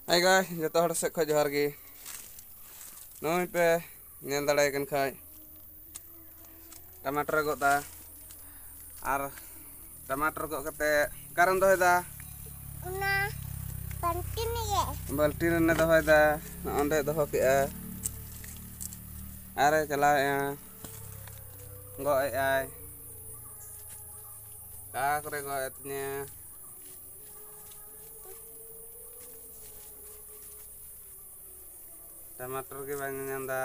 Hai guys, joto hor sek khoj johar gi. Noi pe nyel dare kan khai. Tomato go ta. Ar tomato go kate karan doy da. Una baltin ye. Baltin ne doy da. Onde doho ke a. Are chala ya. Go ai. Ka kore go etnya. Tomato ke bang nyanda.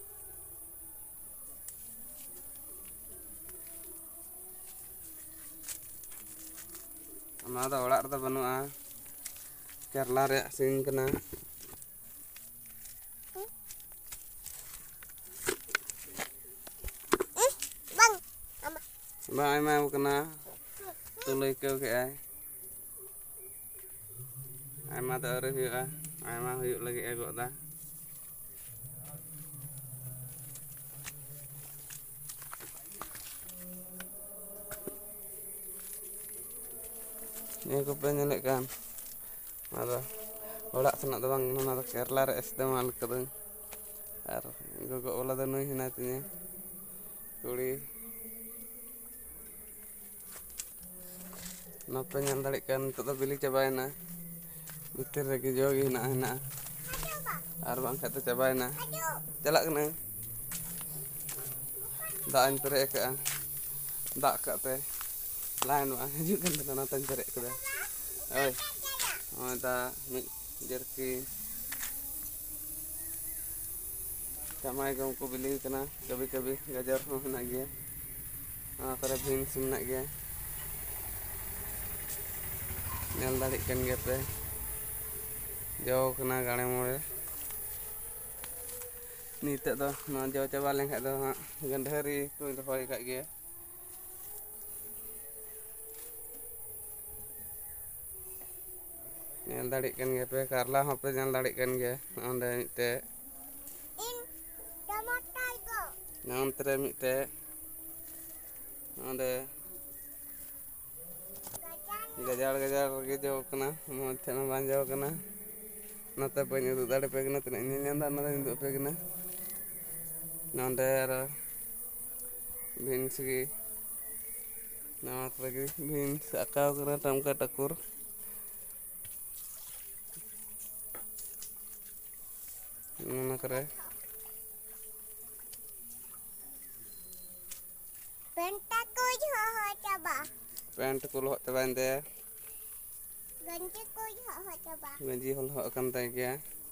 Ama da orak reda banua. Kerala re sing kena. Bang, ama. Bang ai mau kena. Tuloi keu ke ai. Ai ma da ore hiu a. Ai ma hiu lagi ego da. Ini ko pe nyelek kan. Ada orak senak da bang nana da Kerala re esde mal kadang. Ar gogo ola da noi hina tinya. Kuli napa nyal darik kan to da bili cabaina. Bitir lagi jogi hina. Ar bang kata cabaina. Jalak kena. Da an pere ka. Da ka te. Lain bang haju kan da nonton pere ka. Oi. Oh da mi jerki. Kamai gom ko bili kena कभी-कभी गाजर हो ना गया करे beans में गया nail दाड़ी कन गया पे जो कना गाड़े मोड़े नीते दो ना जो चाबा लेंखा दो हां गंधरी को दफाई का गया नेल दाड़ी कन गया पे कारला हो पे नेल दाड़ी कन गया ओंडे मिते नंतरे मिते ओंडे गजार के जो कना मोथे ना बांजो कना नते बनी उदु दाड़े पे कना तने नेंदा ना उदु पे कना नंदे आरो बीन्स की नमक लगी बीन्स अकाव कना टमका टकुर ना करे पैंट को लोह तबाइन दे गंजी हल हो कन तय गया